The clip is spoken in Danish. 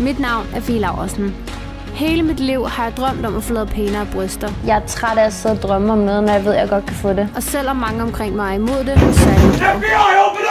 Mit navn er Fie Laursen. Hele mit liv har jeg drømt om at få lavet pænere bryster. Jeg er træt af at sidde og drømme om noget, når jeg ved, at jeg godt kan få det. Og selvom mange omkring mig er imod det, så er jeg